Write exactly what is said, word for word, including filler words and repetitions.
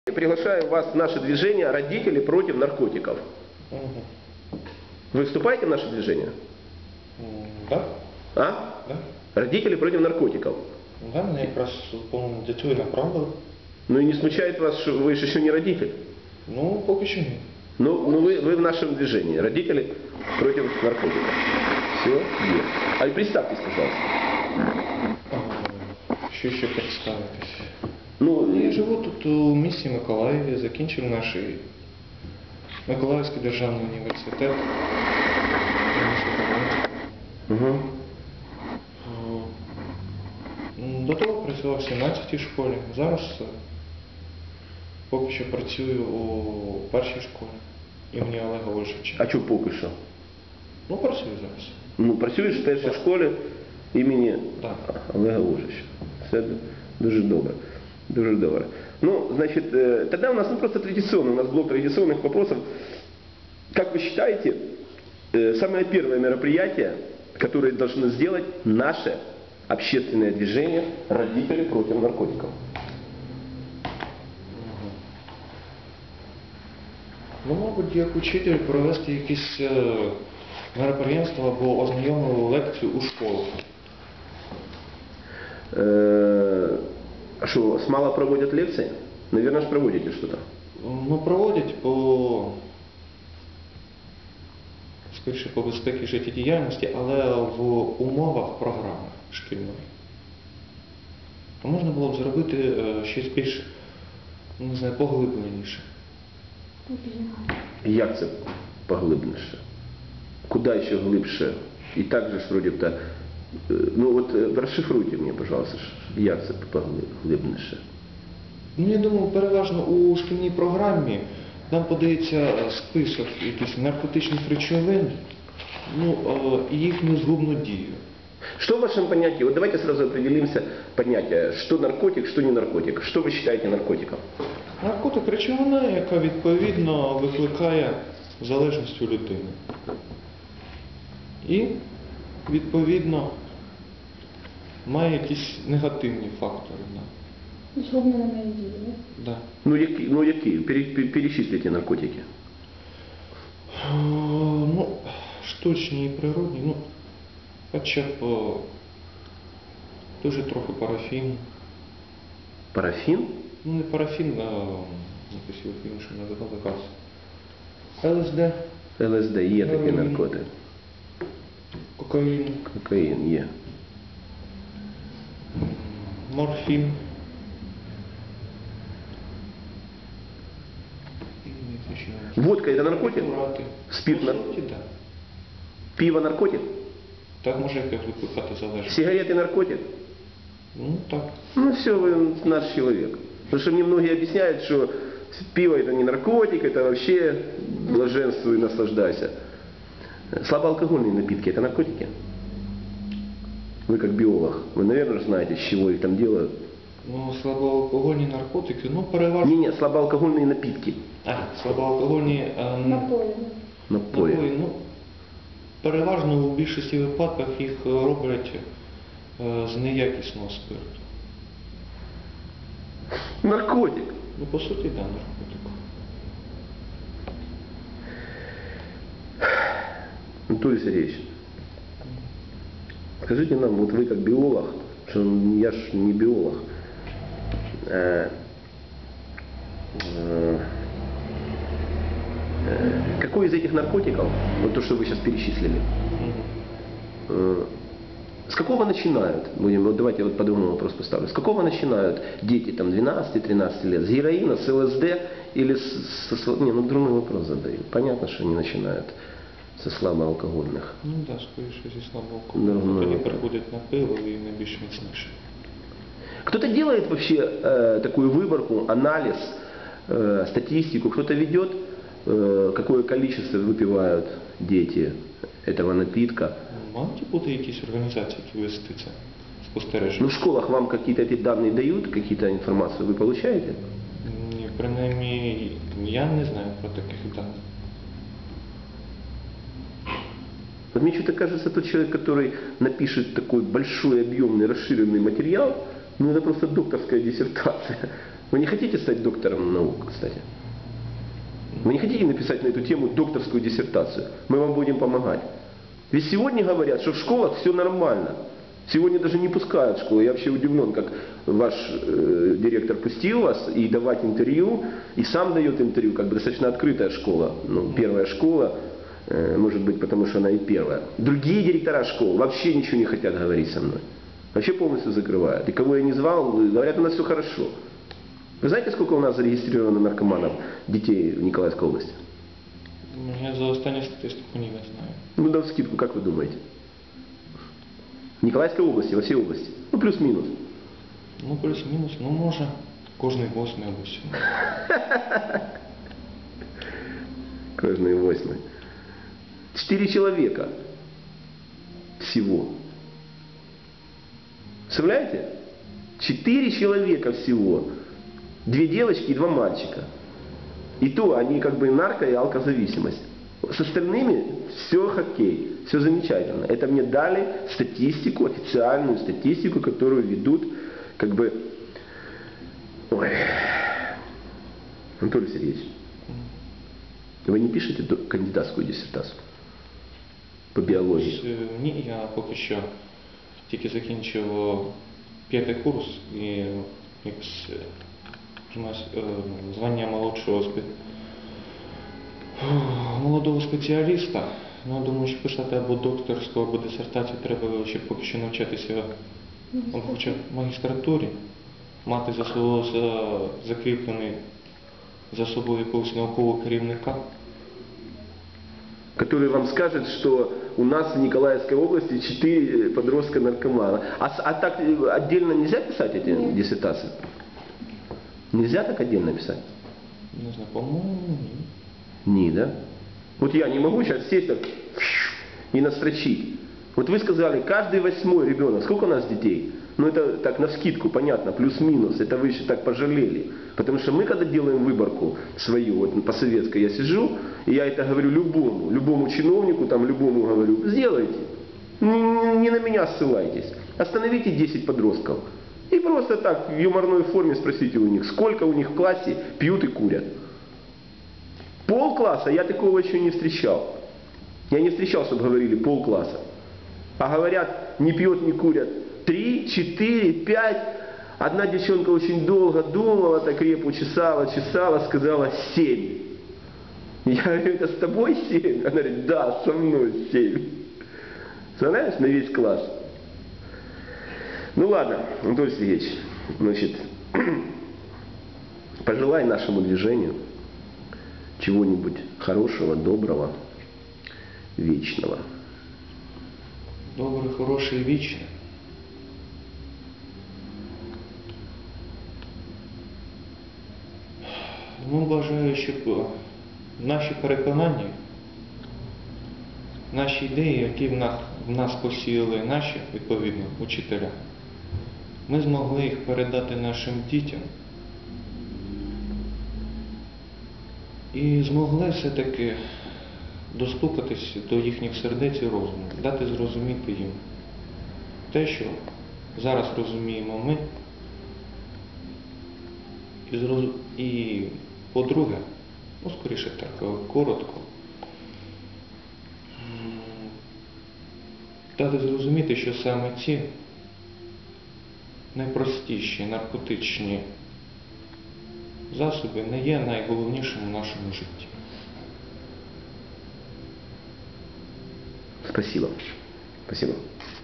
Приглашаем вас в наше движение «Родители против наркотиков». Угу. Вы вступаете в наше движение? Да. А? Да. Родители против наркотиков. Да, мене якраз, по-моєму, для цього і направили. Ну и не смущает вас, что вы же еще не родитель? Ну, поки що ні. Ну, ну вы, вы в нашем движении «Родители против наркотиков». Все, есть. А представьтесь, пожалуйста. А, Що ще представитись? Ну, Ну, я живу тут у місті Миколаєві, закінчив наш Миколаївський державний університет. угу. До того працював в сімнадцятій школі. Зараз поки що працюю у першій школі імені Олега Ольшича. А что поки що? Ну, працюю зараз. Ну, працюєш в першій школі імені Да. Олега Ольшича. Це дуже добре. Дуже добре. Ну, значит, тогда у нас ну, просто традиционный, у нас блок традиционных вопросов. Как вы считаете, самое первое мероприятие, которое должно сделать наше общественное движение «Родители против наркотиков»? Ну, мабуть, як учитель провести якісь е, мероприємства або ознайомливу лекцію у школах. А что, с мало проводят лекции? Наверное, же проводите что-то. Ну, проводять по, скоріше, по безпеці життєдіяльності, але в умовах програми шкільної. То можна було б зробити е, щось більш, не знаю, поглибленіше. Як це поглибніше? Куда ще глибше? І так же ж вроде-то... Ну вот расшифруйте мне, пожалуйста, як це поглибніше. Ну, я думаю, переважно у шкільній програмі нам подається список якихось наркотичних речовин, ну, і їхню згубну дію. Что в вашем понятии, вот давайте сразу определимся понятие, что наркотик, что не наркотик. Что вы считаете наркотиком? Наркотик – речовина, яка відповідно викликає залежність у людини. І, відповідно, має якісь негативні фактори. Згубно на моей дії, Да. Ну які, ну, які? Пере, перечислите наркотики. Е, Ну, штучні і природні, ну, хоча б о, дуже трохи парафін. Парафін? Ну, не парафін, а якось його інше називали газ. ЛСД, ЛСД є такий Героїн. наркотик. кокаїн, Кокаїн є. морфін. Водка это наркотик? Препарати. Спирт По нар- суті, да. Пиво наркотик? Так може якось викликати залежність. Сигареты наркотик? Ну, так. Ну все, вы наш человек. Потому что мне многие объясняют, что пиво это не наркотик, это вообще блаженство и наслаждайся. Слабоалкогольные напитки это наркотики? Вы как биолог, вы, наверное, знаете, с чего их там делают. Ну, слабоалкогольні наркотики, ну, переважно... Не-не, слабоалкогольные напитки. А, слабоалкогольні е, напої. Напои. напої, ну, переважно у більшості випадках їх е, роблять е, з неякісного спирту. Наркотик. Ну, по суті, да, наркотик. Анатолий Сергеевич, скажите нам, вот вы как биолог, что я ж не биолог, э, э, э, какой из этих наркотиков, вот то, что вы сейчас перечислили, Мгм. э, с какого начинают, будем, вот давайте вот по-другому вопрос поставлю, с какого начинают дети там двенадцати-тринадцати лет, с героина, с ЛСД или с, с, с- не, ну другой вопрос задаю, понятно, что они начинают со слабоалкогольных. Ну, так, да, скоріше зі Ну, слабоалкогольних. ну, Тоді ну. переходять на пиво і найбільш міцніше. Кто-то делает вообще э, такую выборку, анализ, э, статистику, кто-то ведет, э, какое количество выпивают дети этого напитка. Мають бути якісь організації, які вести це Ну, спостереження? в школах вам какие-то эти данные дают, какие-то информацию вы получаете? Ні, принаймні, я не знаю про таких даних. Вот мне что-то кажется, тот человек, который напишет такой большой, объемный, расширенный материал, ну это просто докторская диссертация. Вы не хотите стать доктором наук, кстати? Вы не хотите написать на эту тему докторскую диссертацию? Мы вам будем помогать. Ведь сегодня говорят, что в школах все нормально. Сегодня даже не пускают в школу. Я вообще удивлен, как ваш э, директор пустил вас и давать интервью, и сам дает интервью, как бы достаточно открытая школа. Ну, первая школа, э, может быть, потому что она и первая. Другие директора школ вообще ничего не хотят говорить со мной. Вообще полностью закрывают. И кого я не звал, говорят, у нас все хорошо. Вы знаете, сколько у нас зарегистрировано наркоманов, детей в Николаевской области? Я за останню статистику не знаю. Ну, да вскидку, как вы думаете? В Николаевской области, во всей области. Ну, плюс-минус. Ну, плюс-мінус, ну може, кожний восьмий або сьомий. Каждый восьмой. Четыре человека. Всего. Представляете? Четыре человека всего. Две девочки и два мальчика. И то они как бы нарко- и алкозависимость. С остальными все хоккей, все замечательно. Это мне дали статистику, официальную статистику, которую ведут как бы... Ой. Анатолий Сергеевич, вы не пишете кандидатскую диссертацию по біології? Е, Ні, я поки що тільки закінчив п'ятий курс і якось е, займаюсь, е, звання молодшого спе... молодого спеціаліста. Ну, думаю, що писати або докторську, або дисертацію треба ще поки що навчатися або хоча б в магістратурі, мати за собою за, закріплений за собою якогось наукового керівника. Который вам скажет, что у нас в Николаевской области четыре подростка наркомана. А, с- а так э, отдельно нельзя писать эти Нет. диссертации? Нельзя так отдельно писать? Не знаю, по-моєму, ні. Не, да? Вот я не могу сейчас сесть так и настрочить. Вот вы сказали, каждый восьмой ребенок. Сколько у нас детей? Ну это так навскидку, понятно, плюс-минус. Это вы еще так пожалели. Потому что мы когда делаем выборку свою, вот по советской я сижу, и я это говорю любому, любому чиновнику, там любому говорю, сделайте. Не, не на меня ссылайтесь. Остановите десять подростков. И просто так в юморной форме спросите у них, сколько у них в классе пьют и курят. Полкласса я такого еще не встречал. Я не встречал, чтобы говорили полкласса. А говорят, не пьет, не курят. Три, четыре, пять. Одна девчонка очень долго думала, так репу чесала, чесала, сказала семь. Я говорю, это с тобой семь? Она говорит, да, со мной семь. Знаешь, на весь класс. Ну ладно, Анатолий Сергеевич, значит, пожелай нашему движению чего-нибудь хорошего, доброго, вечного. Добре, хороше і вічне. Ну, бажаю, щоб наші переконання, наші ідеї, які в нас, в нас посіяли наші, відповідно, учителя, ми змогли їх передати нашим дітям і змогли все-таки достукатись до їхніх сердець і розуму, дати зрозуміти їм те, що зараз розуміємо ми. І, зроз... і по-друге, ну, скоріше так, коротко, м, дати зрозуміти, що саме ці найпростіші наркотичні засоби не є найголовнішим в нашому житті. Спасибо. Спасибо.